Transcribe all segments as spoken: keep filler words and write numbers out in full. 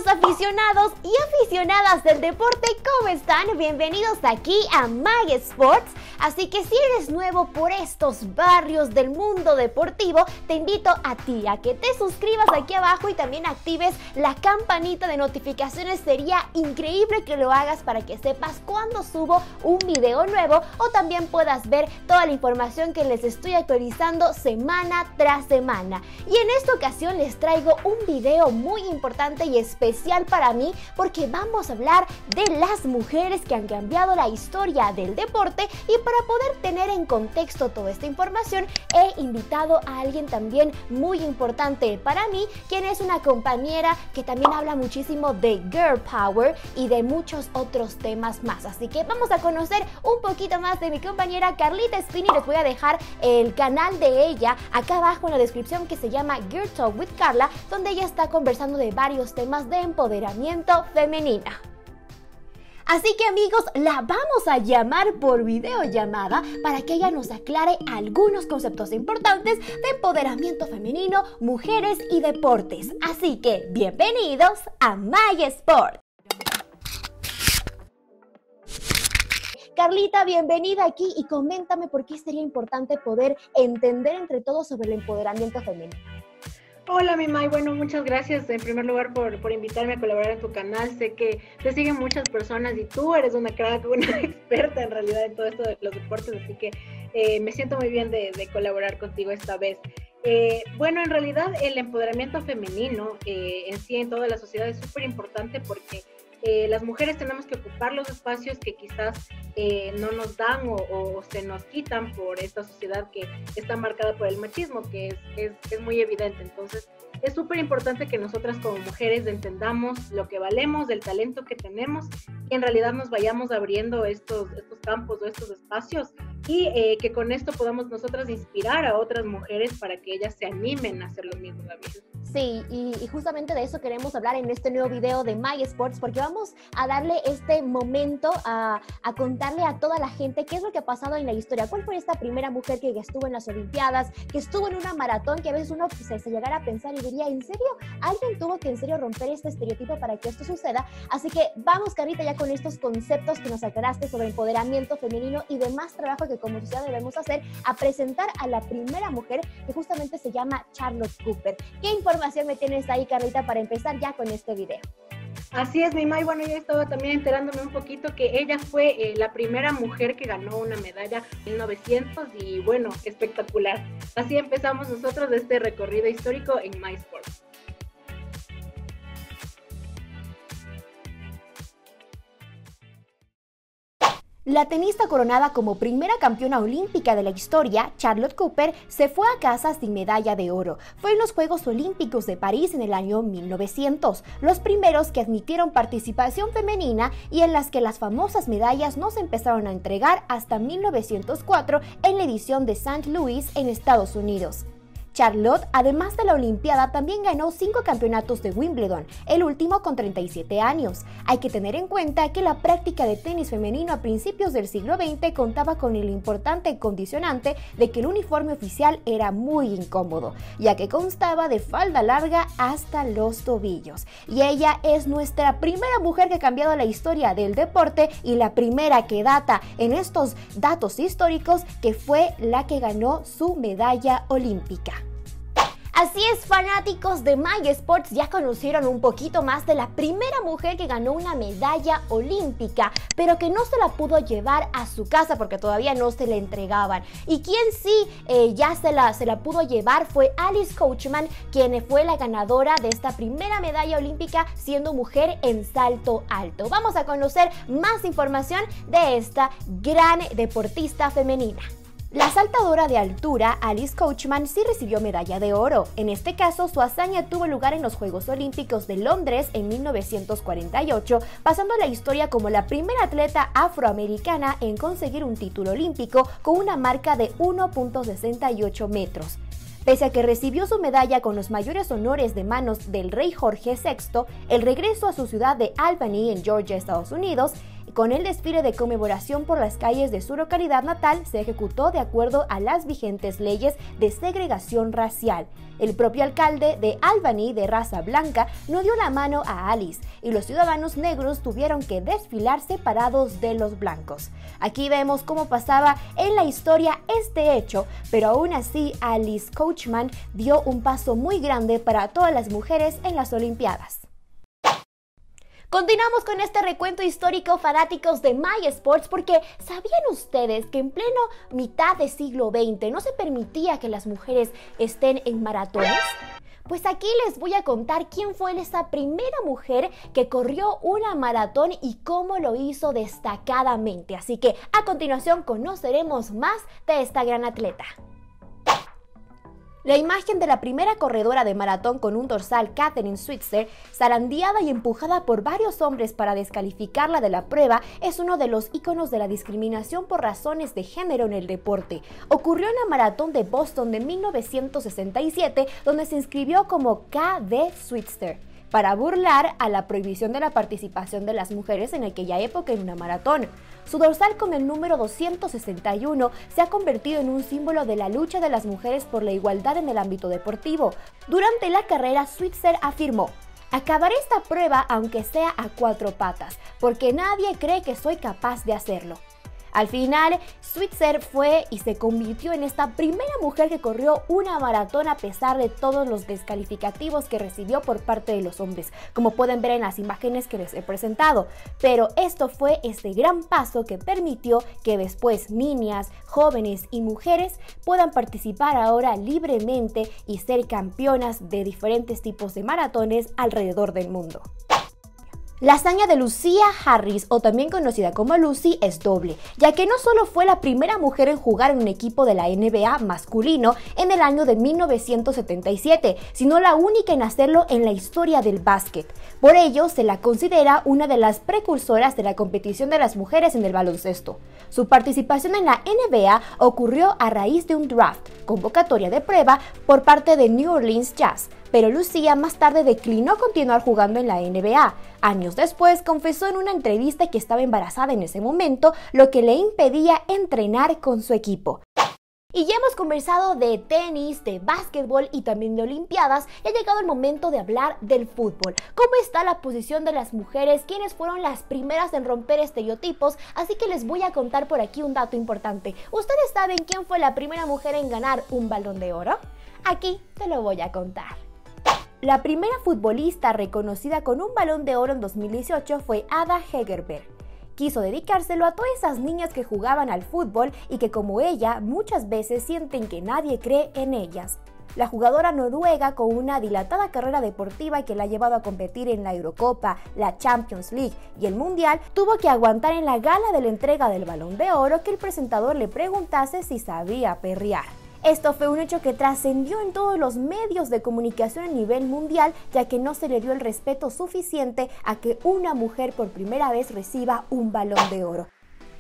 aficionados y aficionadas del deporte, ¿cómo están? Bienvenidos aquí a My Sports. Así que si eres nuevo por estos barrios del mundo deportivo, te invito a ti a que te suscribas aquí abajo y también actives la campanita de notificaciones. Sería increíble que lo hagas para que sepas cuando subo un video nuevo o también puedas ver toda la información que les estoy actualizando semana tras semana. Y en esta ocasión les traigo un video muy importante y especial para mí porque vamos a hablar de las mujeres que han cambiado la historia del deporte. Y para poder tener en contexto toda esta información he invitado a alguien también muy importante para mí, quien es una compañera que también habla muchísimo de Girl Power y de muchos otros temas más. Así que vamos a conocer un poquito más de mi compañera Carlita Spini. Les voy a dejar el canal de ella acá abajo en la descripción, que se llama Girl Talk with Carla, donde ella está conversando de varios temas de empoderamiento femenina. Así que amigos, la vamos a llamar por videollamada para que ella nos aclare algunos conceptos importantes de empoderamiento femenino, mujeres y deportes. Así que bienvenidos a My Sport. Carlita, bienvenida aquí y coméntame por qué sería importante poder entender entre todos sobre el empoderamiento femenino. Hola, mi May. Bueno, muchas gracias en primer lugar por, por invitarme a colaborar en tu canal. Sé que te siguen muchas personas y tú eres una crack, una experta en realidad en todo esto de los deportes, así que eh, me siento muy bien de, de colaborar contigo esta vez. Eh, bueno, en realidad el empoderamiento femenino eh, en sí en toda la sociedad es súper importante porque Eh, las mujeres tenemos que ocupar los espacios que quizás eh, no nos dan o, o se nos quitan por esta sociedad que está marcada por el machismo, que es, es, es muy evidente. Entonces es súper importante que nosotras como mujeres entendamos lo que valemos, el talento que tenemos y en realidad nos vayamos abriendo estos, estos campos o estos espacios y eh, que con esto podamos nosotras inspirar a otras mujeres para que ellas se animen a hacer lo mismo también. Sí, y, y justamente de eso queremos hablar en este nuevo video de My Sports, porque vamos a darle este momento a, a contarle a toda la gente qué es lo que ha pasado en la historia. ¿Cuál fue esta primera mujer que estuvo en las Olimpiadas, que estuvo en una maratón, que a veces uno se, se llegara a pensar y diría, ¿en serio? ¿Alguien tuvo que en serio romper este estereotipo para que esto suceda? Así que vamos, Carlita, ya con estos conceptos que nos aclaraste sobre empoderamiento femenino y demás trabajo que como sociedad debemos hacer, a presentar a la primera mujer, que justamente se llama Charlotte Cooper. ¿Qué información me tienes ahí, Carlita, para empezar ya con este video? Así es, mi May. Bueno, yo estaba también enterándome un poquito que ella fue eh, la primera mujer que ganó una medalla en mil novecientos y bueno, espectacular. Así empezamos nosotros este recorrido histórico en My Sports. La tenista coronada como primera campeona olímpica de la historia, Charlotte Cooper, se fue a casa sin medalla de oro. Fue en los Juegos Olímpicos de París en el año mil novecientos, los primeros que admitieron participación femenina y en las que las famosas medallas no se empezaron a entregar hasta mil novecientos cuatro en la edición de Saint Louis en Estados Unidos. Charlotte, además de la Olimpiada, también ganó cinco campeonatos de Wimbledon, el último con treinta y siete años. Hay que tener en cuenta que la práctica de tenis femenino a principios del siglo veinte contaba con el importante condicionante de que el uniforme oficial era muy incómodo, ya que constaba de falda larga hasta los tobillos. Y ella es nuestra primera mujer que ha cambiado la historia del deporte y la primera que data en estos datos históricos que fue la que ganó su medalla olímpica. Así es, fanáticos de My Sports, ya conocieron un poquito más de la primera mujer que ganó una medalla olímpica, pero que no se la pudo llevar a su casa porque todavía no se la entregaban. Y quien sí eh, ya se la, se la pudo llevar fue Alice Coachman, quien fue la ganadora de esta primera medalla olímpica siendo mujer en salto alto. Vamos a conocer más información de esta gran deportista femenina. La saltadora de altura Alice Coachman sí recibió medalla de oro. En este caso, su hazaña tuvo lugar en los Juegos Olímpicos de Londres en mil novecientos cuarenta y ocho, pasando a la historia como la primera atleta afroamericana en conseguir un título olímpico con una marca de uno punto sesenta y ocho metros. Pese a que recibió su medalla con los mayores honores de manos del rey Jorge sexto, el regreso a su ciudad de Albany en Georgia, Estados Unidos, con el desfile de conmemoración por las calles de su localidad natal se ejecutó de acuerdo a las vigentes leyes de segregación racial. El propio alcalde de Albany, de raza blanca, no dio la mano a Alice y los ciudadanos negros tuvieron que desfilar separados de los blancos. Aquí vemos cómo pasaba en la historia este hecho, pero aún así Alice Coachman dio un paso muy grande para todas las mujeres en las Olimpiadas. Continuamos con este recuento histórico, fanáticos de MySports, porque ¿sabían ustedes que en pleno mitad del siglo veinte no se permitía que las mujeres estén en maratones? Pues aquí les voy a contar quién fue esa primera mujer que corrió una maratón y cómo lo hizo destacadamente. Así que a continuación conoceremos más de esta gran atleta. La imagen de la primera corredora de maratón con un dorsal, Katherine Switzer, zarandeada y empujada por varios hombres para descalificarla de la prueba, es uno de los íconos de la discriminación por razones de género en el deporte. Ocurrió en la maratón de Boston de mil novecientos sesenta y siete, donde se inscribió como K D Switzer, para burlar a la prohibición de la participación de las mujeres en aquella época en una maratón. Su dorsal con el número doscientos sesenta y uno se ha convertido en un símbolo de la lucha de las mujeres por la igualdad en el ámbito deportivo. Durante la carrera, Switzer afirmó: "Acabaré esta prueba aunque sea a cuatro patas, porque nadie cree que soy capaz de hacerlo". Al final, Switzer fue y se convirtió en esta primera mujer que corrió una maratón a pesar de todos los descalificativos que recibió por parte de los hombres, como pueden ver en las imágenes que les he presentado. Pero esto fue este gran paso que permitió que después niñas, jóvenes y mujeres puedan participar ahora libremente y ser campeonas de diferentes tipos de maratones alrededor del mundo. La hazaña de Lucia Harris, o también conocida como Lucy, es doble, ya que no solo fue la primera mujer en jugar en un equipo de la N B A masculino en el año de mil novecientos setenta y siete, sino la única en hacerlo en la historia del básquet. Por ello, se la considera una de las precursoras de la competición de las mujeres en el baloncesto. Su participación en la N B A ocurrió a raíz de un draft, convocatoria de prueba, por parte de New Orleans Jazz, pero Lucia más tarde declinó continuar jugando en la N B A. Años después confesó en una entrevista que estaba embarazada en ese momento, lo que le impedía entrenar con su equipo. Y ya hemos conversado de tenis, de básquetbol y también de olimpiadas, y ha llegado el momento de hablar del fútbol. ¿Cómo está la posición de las mujeres? ¿Quiénes fueron las primeras en romper estereotipos? Así que les voy a contar por aquí un dato importante. ¿Ustedes saben quién fue la primera mujer en ganar un Balón de Oro? Aquí te lo voy a contar. La primera futbolista reconocida con un Balón de Oro en dos mil dieciocho fue Ada Hegerberg. Quiso dedicárselo a todas esas niñas que jugaban al fútbol y que, como ella, muchas veces sienten que nadie cree en ellas. La jugadora noruega, con una dilatada carrera deportiva que la ha llevado a competir en la Eurocopa, la Champions League y el Mundial, tuvo que aguantar en la gala de la entrega del Balón de Oro que el presentador le preguntase si sabía perrear. Esto fue un hecho que trascendió en todos los medios de comunicación a nivel mundial, ya que no se le dio el respeto suficiente a que una mujer por primera vez reciba un Balón de Oro.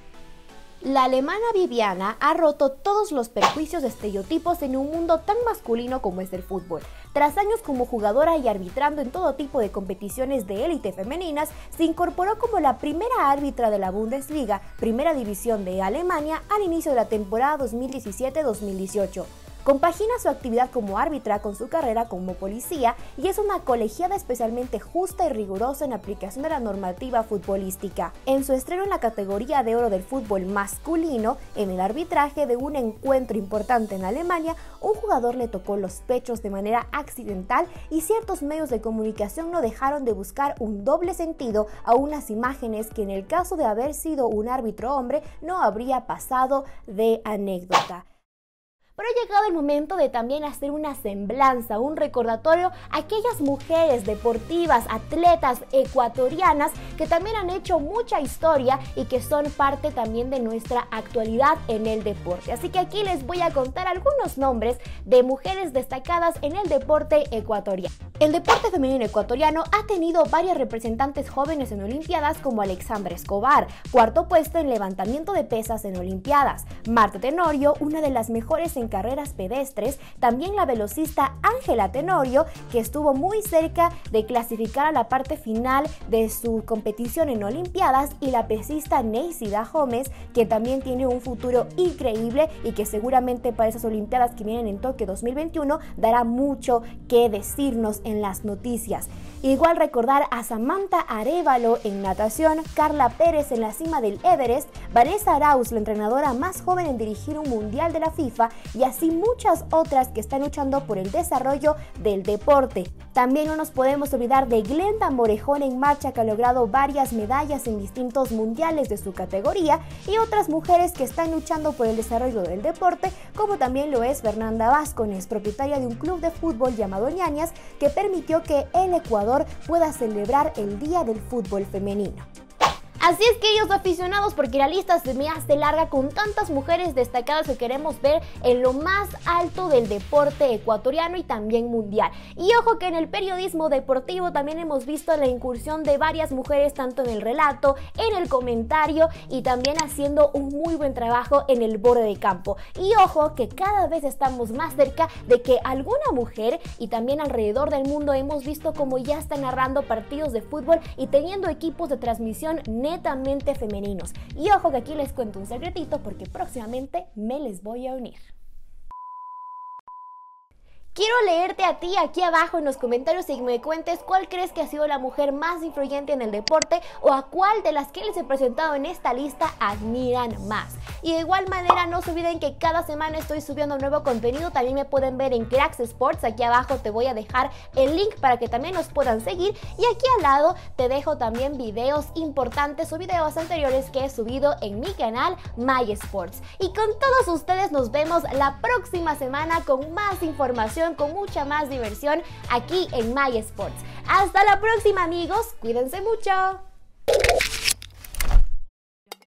La alemana Viviana ha roto todos los perjuicios de estereotipos en un mundo tan masculino como es el fútbol. Tras años como jugadora y arbitrando en todo tipo de competiciones de élite femeninas, se incorporó como la primera árbitra de la Bundesliga, primera división de Alemania, al inicio de la temporada dos mil diecisiete dos mil dieciocho. Compagina su actividad como árbitra con su carrera como policía y es una colegiada especialmente justa y rigurosa en aplicación de la normativa futbolística. En su estreno en la categoría de oro del fútbol masculino, en el arbitraje de un encuentro importante en Alemania, un jugador le tocó los pechos de manera accidental y ciertos medios de comunicación no dejaron de buscar un doble sentido a unas imágenes que, en el caso de haber sido un árbitro hombre, no habría pasado de anécdota. Pero ha llegado el momento de también hacer una semblanza, un recordatorio a aquellas mujeres deportivas, atletas ecuatorianas que también han hecho mucha historia y que son parte también de nuestra actualidad en el deporte. Así que aquí les voy a contar algunos nombres de mujeres destacadas en el deporte ecuatoriano. El deporte femenino ecuatoriano ha tenido varias representantes jóvenes en Olimpiadas, como Alexandra Escobar, cuarto puesto en levantamiento de pesas en Olimpiadas; Marta Tenorio, una de las mejores en en carreras pedestres, también la velocista Ángela Tenorio, que estuvo muy cerca de clasificar a la parte final de su competición en Olimpiadas, y la pesista Neisida Gómez, que también tiene un futuro increíble y que seguramente para esas Olimpiadas que vienen en Tokio dos mil veintiuno dará mucho que decirnos en las noticias. Igual recordar a Samantha Arévalo en natación, Carla Pérez en la cima del Everest, Vanessa Arauz, la entrenadora más joven en dirigir un mundial de la FIFA, y así muchas otras que están luchando por el desarrollo del deporte. También no nos podemos olvidar de Glenda Morejón en marcha, que ha logrado varias medallas en distintos mundiales de su categoría, y otras mujeres que están luchando por el desarrollo del deporte, como también lo es Fernanda Vázquez, propietaria de un club de fútbol llamado Ñañas, que permitió que el Ecuador pueda celebrar el Día del Fútbol Femenino. Así es, queridos aficionados, porque la lista se me hace larga con tantas mujeres destacadas que queremos ver en lo más alto del deporte ecuatoriano y también mundial. Y ojo que en el periodismo deportivo también hemos visto la incursión de varias mujeres, tanto en el relato, en el comentario y también haciendo un muy buen trabajo en el borde de campo. Y ojo que cada vez estamos más cerca de que alguna mujer, y también alrededor del mundo hemos visto como ya están narrando partidos de fútbol y teniendo equipos de transmisión netamente femeninos. Y ojo que aquí les cuento un secretito, porque próximamente me les voy a unir. Quiero leerte a ti aquí abajo en los comentarios y me cuentes cuál crees que ha sido la mujer más influyente en el deporte, o a cuál de las que les he presentado en esta lista admiran más. Y de igual manera no se olviden que cada semana estoy subiendo nuevo contenido. También me pueden ver en Cracks Sports. Aquí abajo te voy a dejar el link para que también nos puedan seguir. Y aquí al lado te dejo también videos importantes o videos anteriores que he subido en mi canal MySports. Y con todos ustedes nos vemos la próxima semana con más información, con mucha más diversión aquí en MySports. Hasta la próxima, amigos. Cuídense mucho.